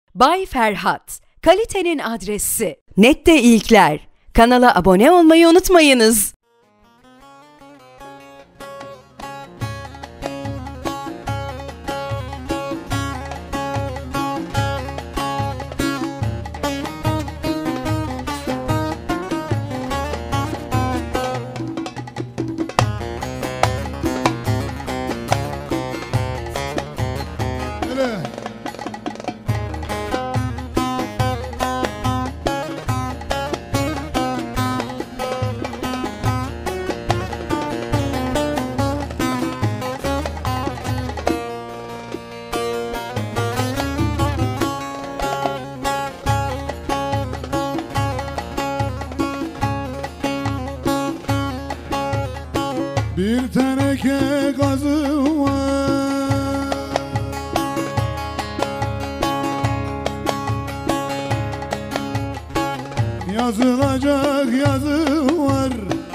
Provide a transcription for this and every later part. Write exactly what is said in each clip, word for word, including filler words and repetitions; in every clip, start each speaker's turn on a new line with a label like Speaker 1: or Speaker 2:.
Speaker 1: Bay Ferhat, kalitenin adresi. Nette ilkler. Kanala abone olmayı unutmayınız.
Speaker 2: Bir teneke gazı var, yazılacak yazı var.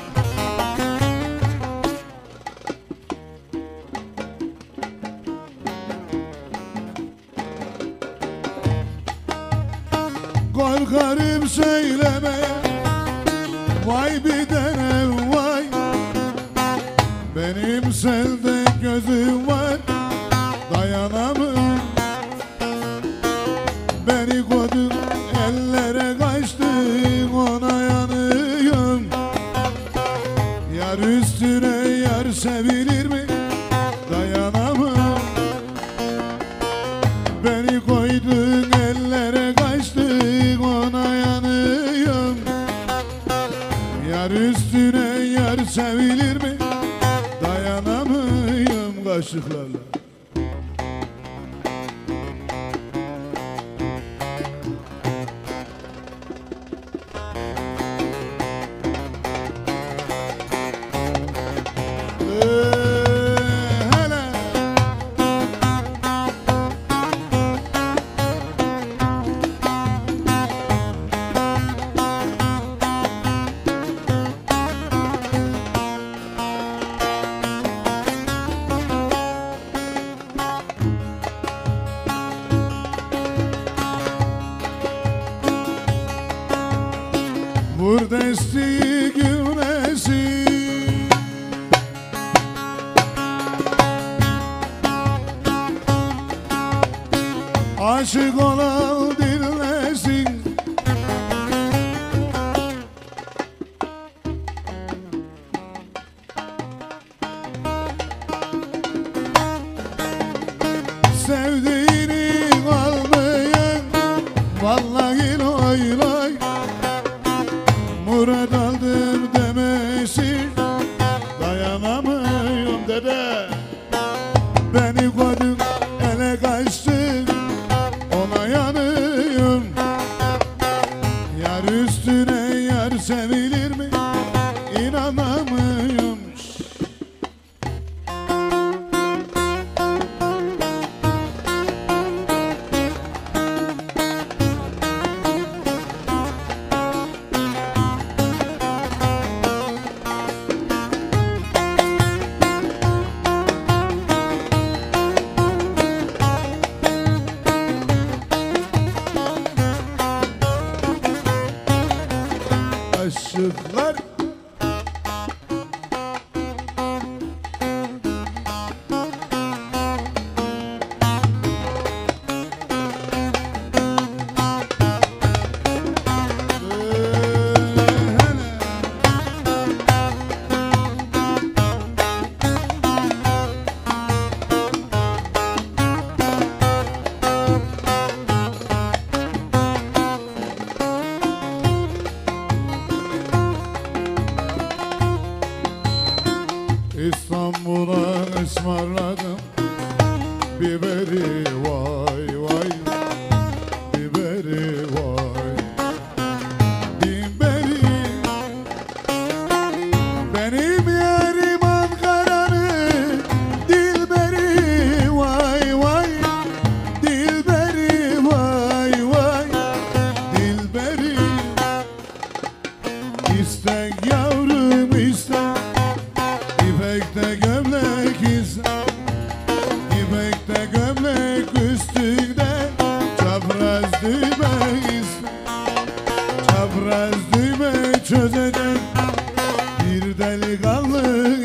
Speaker 2: Korkarım söylemeye, vay bir tanem vay. Benim sende gözüm var, dayanamam. Beni koydun ellere, kaçtın ona yanıyorum. Yar üstüne yar sevilir mi? Dayanamam. Beni koydun ellere, kaçtın ona yanıyorum. Yar üstüne yar sevilir mi? Dayanamıyorum kaşıklarla. Vur desteği güneşi, aşık olan dinlesin. Sevdiğini almayan vallahi loy loy. Murat aldım demesin, dayanamıyorum dede. Beni koydun ele, kaçtın ona yanıyorum. Yar üstüne yar sevilir mi? İnanamıyorum. Aşıklar çözecek bir delikanlı